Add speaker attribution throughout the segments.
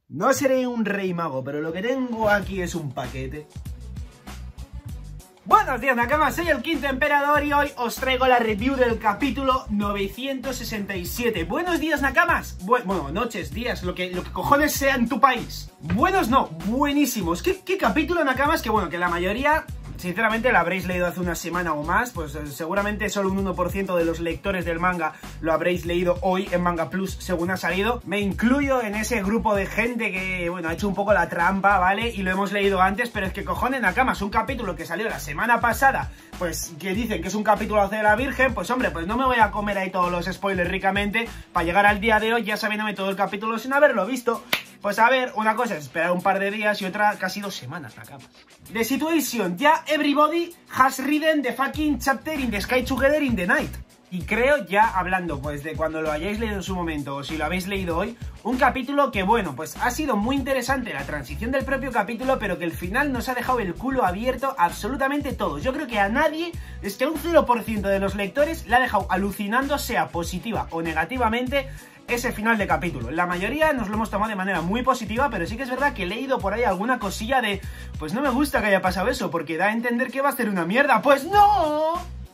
Speaker 1: No seré un rey mago, pero lo que tengo aquí es un paquete. Buenos días, Nakamas, soy el Quinto Emperador y hoy os traigo la review del capítulo 967. Buenos días, Nakamas. Bueno, noches, días, lo que cojones sea en tu país. Buenos no, buenísimos. ¿Qué capítulo, Nakamas? Que bueno, que la mayoría... sinceramente, la habréis leído hace una semana o más, pues seguramente solo un 1% de los lectores del manga lo habréis leído hoy en Manga Plus, según ha salido. Me incluyo en ese grupo de gente que, bueno, ha hecho un poco la trampa, ¿vale? Y lo hemos leído antes, pero es que cojones, Nakamas, un capítulo que salió la semana pasada, pues que dicen que es un capítulo de la Virgen, pues hombre, pues no me voy a comer ahí todos los spoilers ricamente para llegar al día de hoy ya sabiéndome todo el capítulo sin haberlo visto. Pues a ver, una cosa es esperar un par de días y otra casi 2 semanas, Nakamas. The situation, ya everybody has written the fucking chapter in the sky together in the night. Y creo, ya hablando pues de cuando lo hayáis leído en su momento o si lo habéis leído hoy, un capítulo que bueno, pues ha sido muy interesante la transición del propio capítulo, pero que el final nos ha dejado el culo abierto absolutamente todos. Yo creo que a nadie, es que a un 0% de los lectores le ha dejado alucinando, sea positiva o negativamente, ese final de capítulo. La mayoría nos lo hemos tomado de manera muy positiva, pero sí que es verdad que he leído por ahí alguna cosilla de pues no me gusta que haya pasado eso, porque da a entender que va a ser una mierda. ¡Pues no!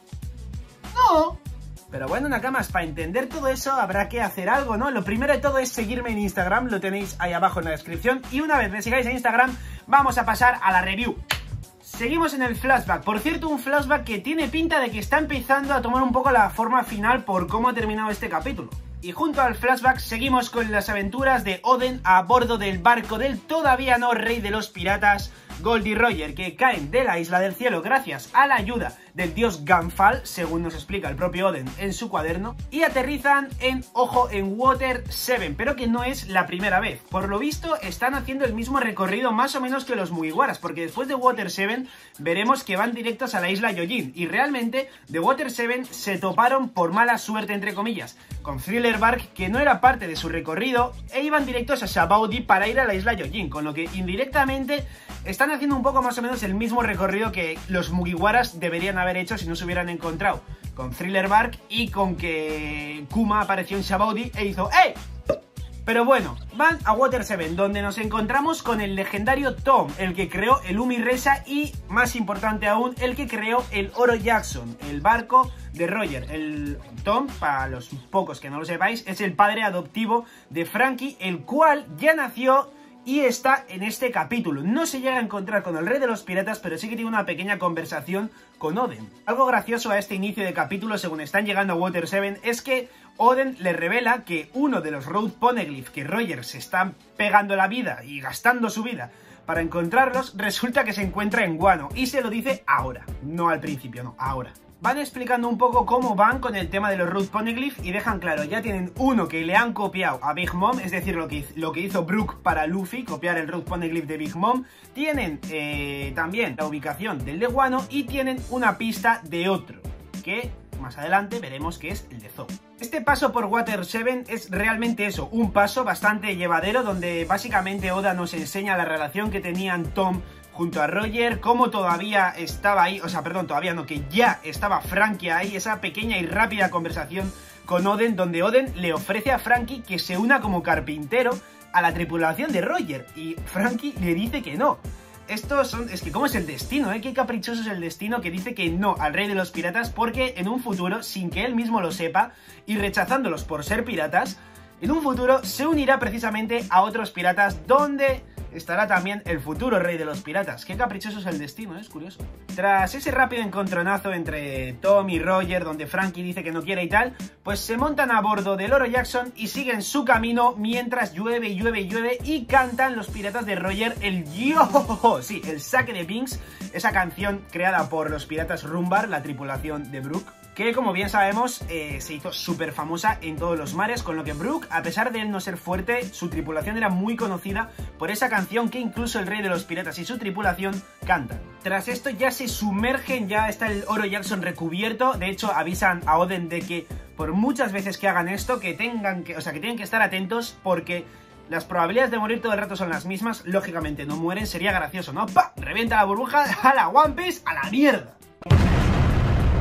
Speaker 1: ¡No! Pero bueno, Nakamas, para entender todo eso habrá que hacer algo, ¿no? Lo primero de todo es seguirme en Instagram, lo tenéis ahí abajo en la descripción. Y una vez me sigáis en Instagram, vamos a pasar a la review. Seguimos en el flashback. Por cierto, un flashback que tiene pinta de que está empezando a tomar un poco la forma final por cómo ha terminado este capítulo. Y junto al flashback seguimos con las aventuras de Oden a bordo del barco del todavía no rey de los piratas, Gold y Roger, que caen de la isla del cielo gracias a la ayuda del dios Ganfal, según nos explica el propio Oden en su cuaderno, y aterrizan en Water 7, pero que no es la primera vez. Por lo visto están haciendo el mismo recorrido más o menos que los Mugiwaras, porque después de Water 7 veremos que van directos a la isla Yojin, y realmente de Water 7 se toparon por mala suerte, entre comillas, con Thriller Bark, que no era parte de su recorrido, e iban directos a Sabaody para ir a la isla Yojin, con lo que indirectamente están haciendo un poco más o menos el mismo recorrido que los Mugiwaras deberían haber hecho si no se hubieran encontrado con Thriller Bark y con que Kuma apareció en Sabaody e hizo ¡Ey! Pero bueno, van a Water 7, donde nos encontramos con el legendario Tom, el que creó el Umi Resa y, más importante aún, el que creó el Oro Jackson, el barco de Roger. El Tom, para los pocos que no lo sepáis, es el padre adoptivo de Franky, el cual ya nació y está en este capítulo. No se llega a encontrar con el rey de los piratas, pero sí que tiene una pequeña conversación con Oden. Algo gracioso a este inicio de capítulo, según están llegando a Water 7, es que Oden le revela que uno de los Road Poneglyph que Roger se está pegando la vida y gastando su vida para encontrarlos, resulta que se encuentra en Wano, y se lo dice ahora, no al principio, no, ahora. Van explicando un poco cómo van con el tema de los Road Poneglyph y dejan claro, ya tienen uno que le han copiado a Big Mom, es decir, lo que hizo Brook para Luffy, copiar el Road Poneglyph de Big Mom. Tienen también la ubicación del de Wano y tienen una pista de otro, que más adelante veremos que es el de Zou. Este paso por Water 7 es realmente eso, un paso bastante llevadero donde básicamente Oda nos enseña la relación que tenían Tom junto a Roger, cómo todavía estaba ahí, o sea, perdón, todavía no, que ya estaba Franky ahí, esa pequeña y rápida conversación con Oden, donde Oden le ofrece a Franky que se una como carpintero a la tripulación de Roger, y Franky le dice que no. Estos son, es que cómo es el destino, qué caprichoso es el destino que dice que no al rey de los piratas, porque en un futuro, sin que él mismo lo sepa, y rechazándolos por ser piratas, en un futuro se unirá precisamente a otros piratas donde estará también el futuro rey de los piratas. Qué caprichoso es el destino, es curioso. Tras ese rápido encontronazo entre Tom y Roger, donde Franky dice que no quiere y tal, pues se montan a bordo del Oro Jackson y siguen su camino mientras llueve y llueve y llueve y cantan los piratas de Roger el Yo, sí, el Saque de Pinks, esa canción creada por los piratas Rumbar, la tripulación de Brook, que como bien sabemos se hizo súper famosa en todos los mares, con lo que Brook, a pesar de él no ser fuerte, su tripulación era muy conocida por esa canción que incluso el rey de los piratas y su tripulación cantan. Tras esto ya se sumergen, ya está el Oro Jackson recubierto, de hecho avisan a Oden de que por muchas veces que hagan esto, que tienen que estar atentos porque las probabilidades de morir todo el rato son las mismas, lógicamente no mueren, sería gracioso, ¿no? ¡Pah! Revienta la burbuja, a la One Piece, a la mierda.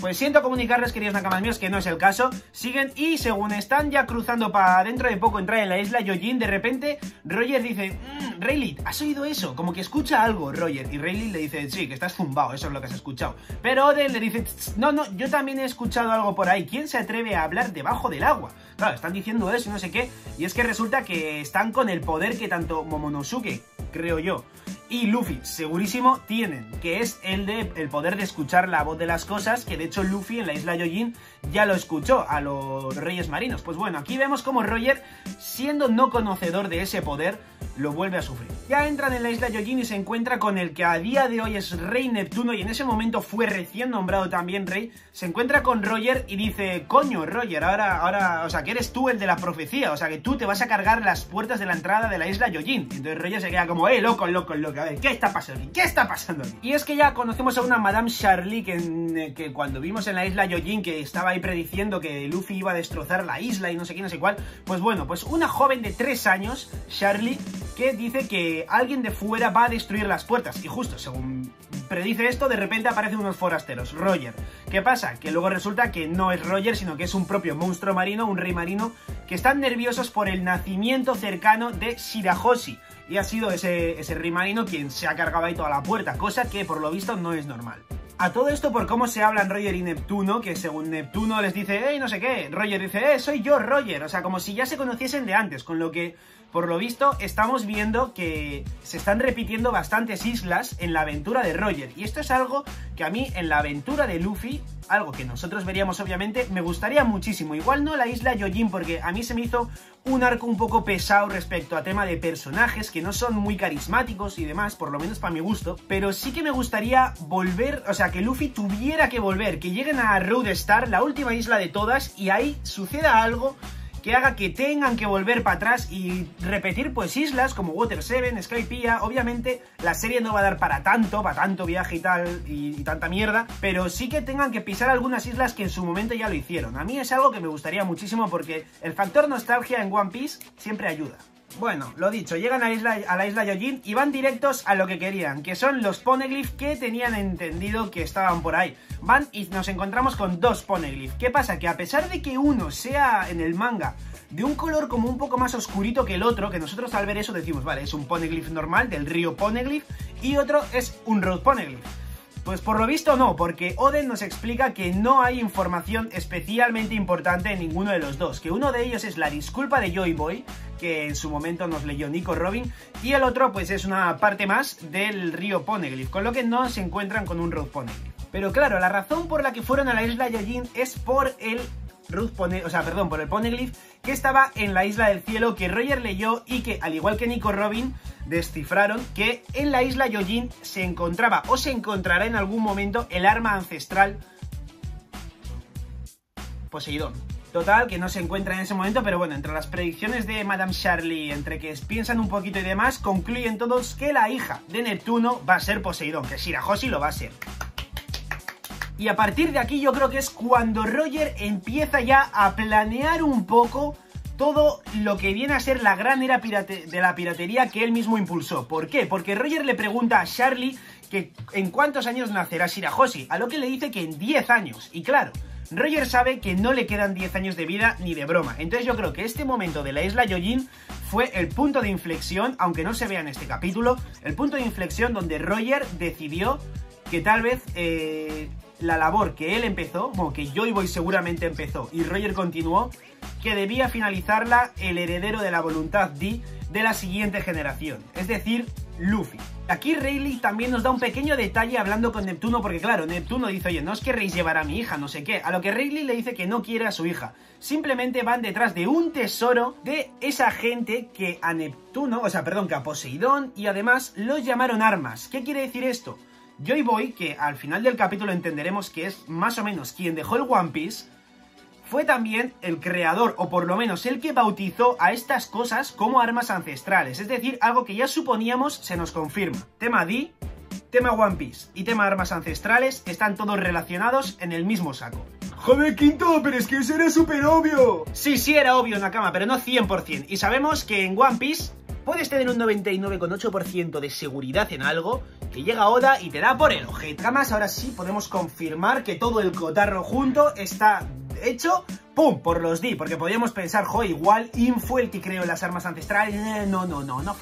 Speaker 1: Pues siento comunicarles, queridos nakamas míos, que no es el caso. Siguen y según están ya cruzando para dentro de poco entrar en la isla Yojin, de repente Roger dice, Rayleigh, ¿has oído eso? Como que escucha algo, Roger. Y Rayleigh le dice, sí, que estás zumbado, eso es lo que has escuchado. Pero Oden le dice, no, yo también he escuchado algo por ahí. ¿Quién se atreve a hablar debajo del agua? Claro, están diciendo eso y no sé qué. Y es que resulta que están con el poder que tanto Momonosuke, creo yo, y Luffy, segurísimo, tienen, que es el poder de escuchar la voz de las cosas, que de hecho Luffy en la isla Yojin ya lo escuchó a los Reyes Marinos. Pues bueno, aquí vemos como Roger, siendo no conocedor de ese poder, lo vuelve a sufrir. Ya entran en la isla Yojin y se encuentra con el que a día de hoy es Rey Neptuno, y en ese momento fue recién nombrado también Rey. Se encuentra con Roger y dice, coño, Roger, ahora, o sea, que eres tú el de la profecía, o sea, que tú te vas a cargar las puertas de la entrada de la isla Yojin. Y entonces Roger se queda como, loco, a ver, ¿qué está pasando aquí? ¿Qué está pasando aquí? Y es que ya conocemos a una Madame Charlie que cuando vimos en la isla Yojin que estaba ahí prediciendo que Luffy iba a destrozar la isla y no sé qué, no sé cuál, pues bueno, pues una joven de 3 años, Charlie, que dice que alguien de fuera va a destruir las puertas. Y justo, según predice esto, de repente aparecen unos forasteros, Roger. ¿Qué pasa? Que luego resulta que no es Roger, sino que es un propio monstruo marino, un rey marino, que están nerviosos por el nacimiento cercano de Shirahoshi. Y ha sido ese rey marino quien se ha cargado ahí toda la puerta, cosa que por lo visto no es normal. A todo esto por cómo se hablan Roger y Neptuno, que según Neptuno les dice, no sé qué, Roger dice, soy yo, Roger, o sea, como si ya se conociesen de antes, con lo que, por lo visto, estamos viendo que se están repitiendo bastantes islas en la aventura de Roger, y esto es algo que a mí, en la aventura de Luffy, algo que nosotros veríamos obviamente, me gustaría muchísimo. Igual no la isla Yojin, porque a mí se me hizo un arco un poco pesado respecto a tema de personajes que no son muy carismáticos y demás, por lo menos para mi gusto, pero sí que me gustaría volver, o sea, que Luffy tuviera que volver, que lleguen a Roadstar, la última isla de todas, y ahí suceda algo que haga que tengan que volver para atrás y repetir pues islas como Water 7, Skypiea. Obviamente la serie no va a dar para tanto viaje y tal, y tanta mierda, pero sí que tengan que pisar algunas islas que en su momento ya lo hicieron. A mí es algo que me gustaría muchísimo porque el factor nostalgia en One Piece siempre ayuda. Bueno, lo dicho, llegan a la isla Yojin y van directos a lo que querían, que son los Poneglyph que tenían entendido que estaban por ahí. Van y nos encontramos con 2 Poneglyph. ¿Qué pasa? Que a pesar de que uno sea en el manga de un color como un poco más oscurito que el otro, que nosotros al ver eso decimos, vale, es un Poneglyph normal del río Poneglyph, y otro es un Road Poneglyph. Pues por lo visto no, porque Oden nos explica que no hay información especialmente importante en ninguno de los dos, que uno de ellos es la disculpa de Joy Boy, que en su momento nos leyó Nico Robin, y el otro pues es una parte más del río Poneglyph, con lo que no se encuentran con un Road Poneglyph. Pero claro, la razón por la que fueron a la isla Yojin es por el por el Poneglyph que estaba en la isla del cielo, que Roger leyó y que, al igual que Nico Robin, descifraron que en la isla Yojin se encontraba o se encontrará en algún momento el arma ancestral Poseidón. Total, que no se encuentra en ese momento, pero bueno, entre las predicciones de Madame Charlie, entre que piensan un poquito y demás, concluyen todos que la hija de Neptuno va a ser Poseidón, que Shirahoshi lo va a ser. Y a partir de aquí yo creo que es cuando Roger empieza ya a planear un poco todo lo que viene a ser la gran era de la piratería que él mismo impulsó. ¿Por qué? Porque Roger le pregunta a Charlie que en cuántos años nacerá Shirahoshi, a lo que le dice que en 10 años. Y claro, Roger sabe que no le quedan 10 años de vida ni de broma. Entonces yo creo que este momento de la isla Yojin fue el punto de inflexión, aunque no se vea en este capítulo, el punto de inflexión donde Roger decidió que tal vez la labor que él empezó, bueno, que Joy Boy seguramente empezó y Roger continuó, que debía finalizarla el heredero de la voluntad D de la siguiente generación, es decir, Luffy. Aquí Rayleigh también nos da un pequeño detalle hablando con Neptuno, porque claro, Neptuno dice, oye, no os querréis llevar a mi hija, no sé qué, a lo que Rayleigh le dice que no quiere a su hija, simplemente van detrás de un tesoro de esa gente que a Neptuno, que a Poseidón, y además los llamaron armas. ¿Qué quiere decir esto? Joy Boy, que al final del capítulo entenderemos que es más o menos quien dejó el One Piece, fue también el creador, o por lo menos el que bautizó a estas cosas como armas ancestrales. Es decir, algo que ya suponíamos se nos confirma. Tema D, tema One Piece y tema armas ancestrales están todos relacionados en el mismo saco.
Speaker 2: Joder, Quinto, pero es que eso era súper obvio.
Speaker 1: Sí, era obvio, Nakama, pero no 100%. Y sabemos que en One Piece puedes tener un 99,8% de seguridad en algo, que llega Oda y te da por el ojete. Además, ahora sí podemos confirmar que todo el cotarro junto está hecho, ¡pum!, por los D, porque podríamos pensar, jo, igual In fue el que creó las armas ancestrales. No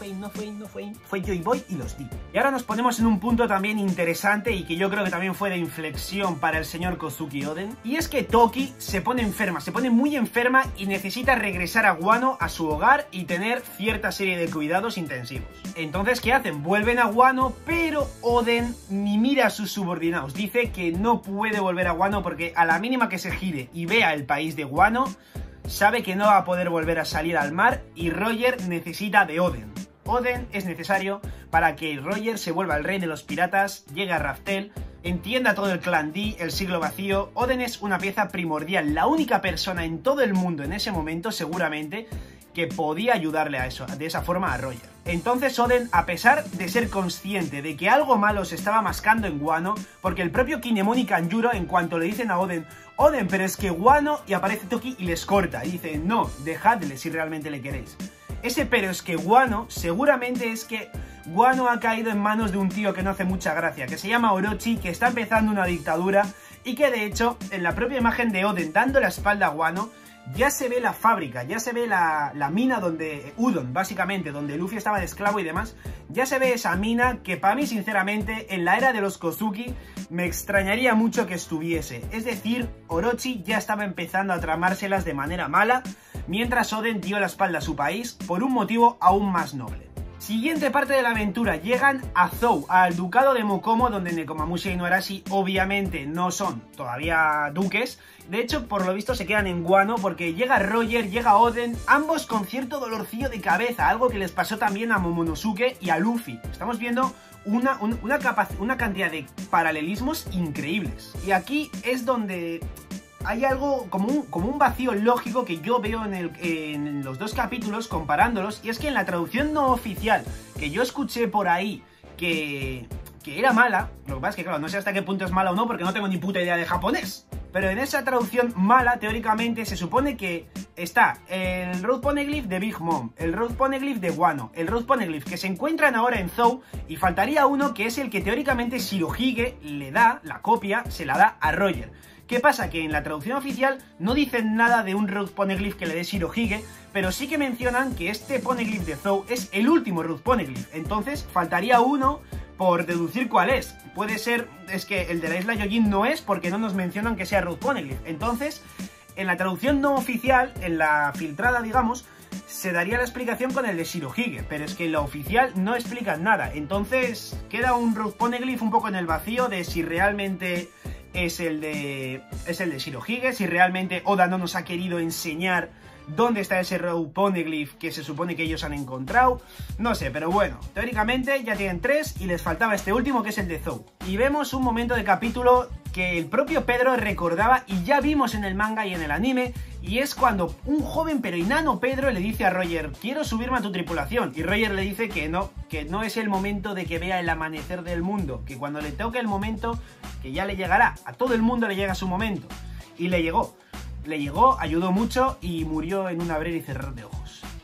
Speaker 1: fue Joy Boy y los D. Y ahora nos ponemos en un punto también interesante y que yo creo que también fue de inflexión para el señor Kozuki Oden, y es que Toki se pone enferma, se pone muy enferma y necesita regresar a Wano, a su hogar, y tener cierta serie de cuidados intensivos. Entonces, ¿qué hacen? Vuelven a Wano, pero Oden ni mira a sus subordinados, dice que no puede volver a Wano porque a la mínima que se gire y vea el país de Wano, sabe que no va a poder volver a salir al mar, y Roger necesita de Oden. Oden es necesario para que Roger se vuelva el rey de los piratas, llegue a Raftel, entienda todo el clan D, el siglo vacío. Oden es una pieza primordial, la única persona en todo el mundo en ese momento seguramente que podía ayudarle a eso, de esa forma a Roger. Entonces Oden, a pesar de ser consciente de que algo malo se estaba mascando en Wano, porque el propio Kinemon y Kanjuro, en cuanto le dicen a Oden, Oden, pero es que Wano, y aparece Toki y les corta, y dice, no, dejadle si realmente le queréis. Ese pero es que Wano, seguramente es que Wano ha caído en manos de un tío que no hace mucha gracia, que se llama Orochi, que está empezando una dictadura, y que de hecho, en la propia imagen de Oden dando la espalda a Wano, ya se ve la fábrica, ya se ve la mina donde Udon, básicamente, donde Luffy estaba de esclavo y demás. Ya se ve esa mina que para mí, sinceramente, en la era de los Kozuki, me extrañaría mucho que estuviese. Es decir, Orochi ya estaba empezando a tramárselas de manera mala, mientras Oden dio la espalda a su país por un motivo aún más noble. Siguiente parte de la aventura, llegan a Zou, al ducado de Mokomo, donde Nekomamushi y Inuarashi obviamente no son todavía duques. De hecho, por lo visto se quedan en Wano porque llega Roger, llega Oden, ambos con cierto dolorcillo de cabeza, algo que les pasó también a Momonosuke y a Luffy. Estamos viendo una cantidad de paralelismos increíbles. Y aquí es donde hay algo como un vacío lógico que yo veo en los dos capítulos comparándolos, y es que en la traducción no oficial que yo escuché por ahí que era mala, lo que pasa es que claro, no sé hasta qué punto es mala o no porque no tengo ni puta idea de japonés, pero en esa traducción mala, teóricamente, se supone que está el Road Poneglyph de Big Mom, el Road Poneglyph de Wano, el Road Poneglyph que se encuentran ahora en Zou, y faltaría uno que es el que teóricamente Shirohige le da, la copia, se la da a Roger. ¿Qué pasa? Que en la traducción oficial no dicen nada de un Road Poneglyph que le dé Shirohige, pero sí que mencionan que este Poneglyph de Zou es el último Road Poneglyph. Entonces faltaría uno por deducir cuál es. Puede ser, es que el de la isla Yojin no es porque no nos mencionan que sea Road Poneglyph. Entonces, en la traducción no oficial, en la filtrada, digamos, se daría la explicación con el de Shirohige, pero es que en la oficial no explican nada. Entonces queda un Road Poneglyph un poco en el vacío de si realmente es el de Shirohige, si realmente Oda no nos ha querido enseñar dónde está ese Road Poneglyph que se supone que ellos han encontrado. No sé, pero bueno, teóricamente ya tienen 3 y les faltaba este último que es el de Zou. Y vemos un momento de capítulo que el propio Pedro recordaba y ya vimos en el manga y en el anime, y es cuando un joven pero enano Pedro le dice a Roger, quiero subirme a tu tripulación, y Roger le dice que no es el momento de que vea el amanecer del mundo, que cuando le toque el momento, que ya le llegará, a todo el mundo le llega su momento, y le llegó, ayudó mucho y murió en un abrir y cerrar de ojos.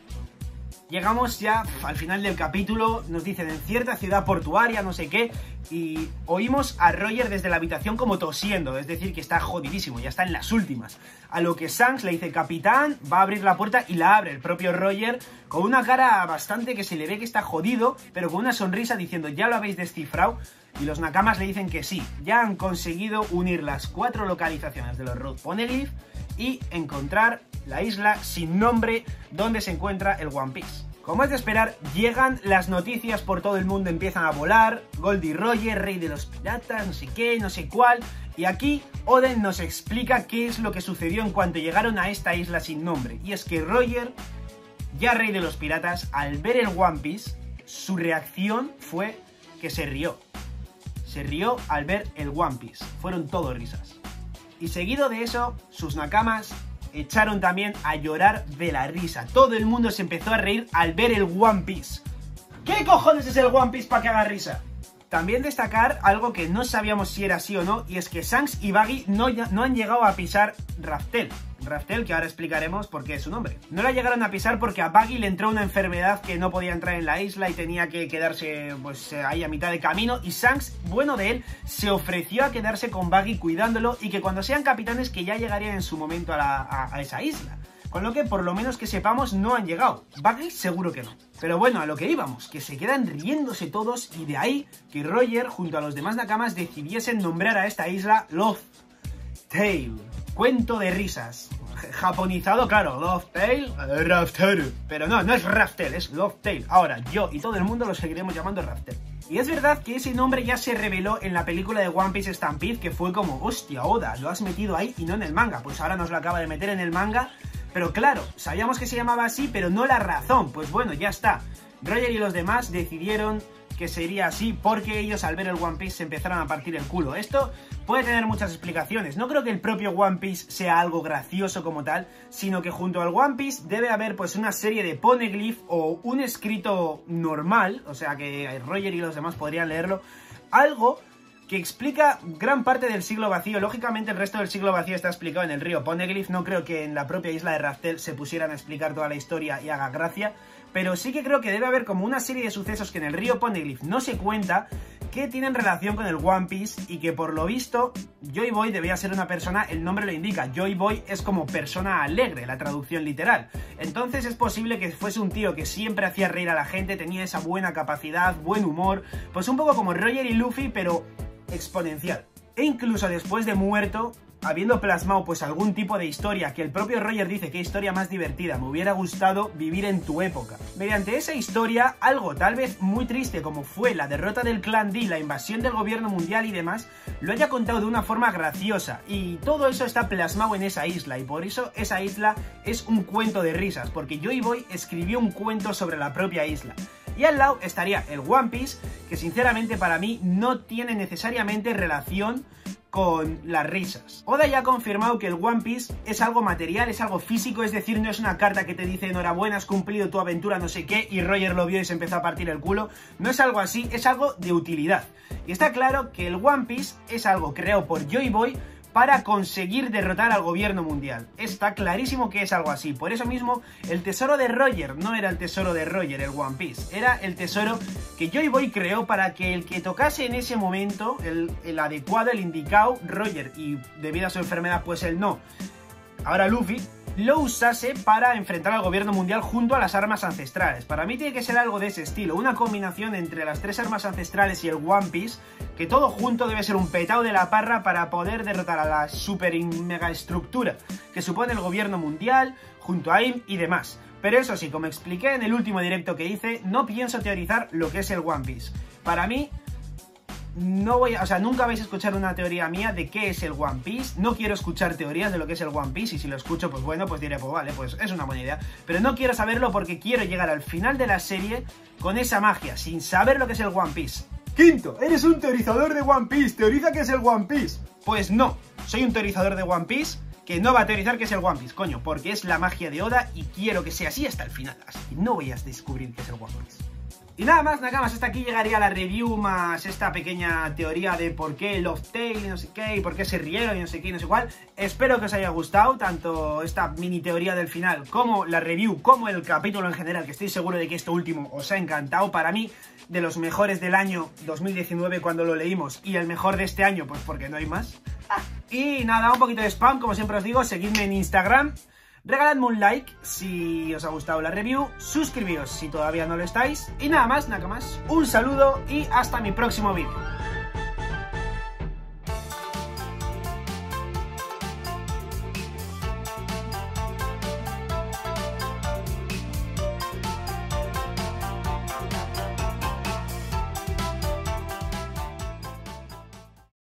Speaker 1: Llegamos ya al final del capítulo, nos dicen en cierta ciudad portuaria, no sé qué, y oímos a Roger desde la habitación como tosiendo, es decir, que está jodidísimo, ya está en las últimas. A lo que Shanks le dice, capitán, va a abrir la puerta y la abre el propio Roger, con una cara bastante que se le ve que está jodido, pero con una sonrisa diciendo, ya lo habéis descifrado, y los Nakamas le dicen que sí, ya han conseguido unir las 4 localizaciones de los Road Poneglyph y encontrar la isla sin nombre donde se encuentra el One Piece. Como es de esperar, llegan las noticias por todo el mundo, empiezan a volar, Goldie Roger, rey de los piratas, no sé qué, no sé cuál, y aquí Oden nos explica qué es lo que sucedió en cuanto llegaron a esta isla sin nombre, y es que Roger, ya rey de los piratas, al ver el One Piece, su reacción fue que se rió. Se rió al ver el One Piece, fueron todo risas. Y seguido de eso, sus Nakamas echaron también a llorar de la risa. Todo el mundo se empezó a reír al ver el One Piece. ¿Qué cojones es el One Piece para que haga risa? También destacar algo que no sabíamos si era así o no, y es que Shanks y Baggy no han llegado a pisar Raftel. Raftel, que ahora explicaremos por qué es su nombre. No la llegaron a pisar porque a Buggy le entró una enfermedad que no podía entrar en la isla y tenía que quedarse pues ahí a mitad de camino, y Shanks, bueno de él, se ofreció a quedarse con Buggy cuidándolo y que cuando sean capitanes que ya llegarían en su momento a esa isla. Con lo que, por lo menos que sepamos, no han llegado. Buggy seguro que no. Pero bueno, a lo que íbamos, que se quedan riéndose todos y de ahí que Roger, junto a los demás Nakamas, decidiesen nombrar a esta isla Lost Tale. Cuento de risas. Japonizado, claro, Lost Tale, Raftel. Pero no es Raftel, es Lost Tale. Ahora, yo y todo el mundo lo seguiremos llamando Raftel. Y es verdad que ese nombre ya se reveló en la película de One Piece Stampede, que fue como, hostia, Oda, lo has metido ahí y no en el manga. Pues ahora nos lo acaba de meter en el manga. Pero claro, sabíamos que se llamaba así, pero no la razón. Pues bueno, ya está. Roger y los demás decidieron que sería así porque ellos al ver el One Piece se empezaron a partir el culo. Esto puede tener muchas explicaciones. No creo que el propio One Piece sea algo gracioso como tal, sino que junto al One Piece debe haber pues una serie de poneglyph o un escrito normal, o sea que Roger y los demás podrían leerlo, algo que explica gran parte del siglo vacío. Lógicamente el resto del siglo vacío está explicado en el río Poneglyph. No creo que en la propia isla de Raftel se pusieran a explicar toda la historia y haga gracia, pero sí que creo que debe haber como una serie de sucesos que en el río Poneglyph no se cuenta, que tienen relación con el One Piece y que por lo visto Joy Boy debía ser una persona, el nombre lo indica, Joy Boy es como persona alegre, la traducción literal. Entonces es posible que fuese un tío que siempre hacía reír a la gente, tenía esa buena capacidad, buen humor, pues un poco como Roger y Luffy, pero exponencial. E incluso después de muerto, habiendo plasmado pues algún tipo de historia que el propio Roger dice que historia más divertida, me hubiera gustado vivir en tu época. Mediante esa historia, algo tal vez muy triste como fue la derrota del clan D, la invasión del gobierno mundial y demás, lo haya contado de una forma graciosa, y todo eso está plasmado en esa isla, y por eso esa isla es un cuento de risas, porque Joy Boy escribió un cuento sobre la propia isla. Y al lado estaría el One Piece, que sinceramente para mí no tiene necesariamente relación con las risas. Oda ya ha confirmado que el One Piece es algo material, es algo físico, es decir, no es una carta que te dice enhorabuena, has cumplido tu aventura no sé qué, y Roger lo vio y se empezó a partir el culo. No es algo así, es algo de utilidad. Y está claro que el One Piece es algo creado por Joy Boy para conseguir derrotar al gobierno mundial. Está clarísimo que es algo así. Por eso mismo, el tesoro de Roger no era el tesoro de Roger, el One Piece. Era el tesoro que Joy Boy creó para que el que tocase en ese momento, el adecuado, el indicado, Roger, y debido a su enfermedad, pues él no, ahora Luffy, lo usase para enfrentar al gobierno mundial junto a las armas ancestrales. Para mí tiene que ser algo de ese estilo, una combinación entre las tres armas ancestrales y el One Piece, que todo junto debe ser un petao de la parra para poder derrotar a la super mega estructura que supone el gobierno mundial, junto a AIM y demás. Pero eso sí, como expliqué en el último directo que hice, no pienso teorizar lo que es el One Piece. Para mí, nunca vais a escuchar una teoría mía de qué es el One Piece. No quiero escuchar teorías de lo que es el One Piece, y si lo escucho, pues bueno, pues diré, pues vale, pues es una buena idea. Pero no quiero saberlo porque quiero llegar al final de la serie con esa magia, sin saber lo que es el One Piece.
Speaker 2: Quinto, eres un teorizador de One Piece, teoriza que es el One Piece.
Speaker 1: Pues no, soy un teorizador de One Piece que no va a teorizar que es el One Piece, coño, porque es la magia de Oda y quiero que sea así hasta el final, así que no voy a descubrir qué es el One Piece. Y nada más, Nakamas, hasta aquí llegaría la review más esta pequeña teoría de por qué Lost Tale y no sé qué, y por qué se rieron y no sé qué y no sé cuál. Espero que os haya gustado tanto esta mini teoría del final como la review, como el capítulo en general, que estoy seguro de que esto último os ha encantado. Para mí, de los mejores del año 2019 cuando lo leímos, y el mejor de este año, pues porque no hay más. Y nada, un poquito de spam, como siempre os digo, seguidme en Instagram. Regaladme un like si os ha gustado la review, suscribíos si todavía no lo estáis, y nada más, Nakamas, un saludo y hasta mi próximo vídeo.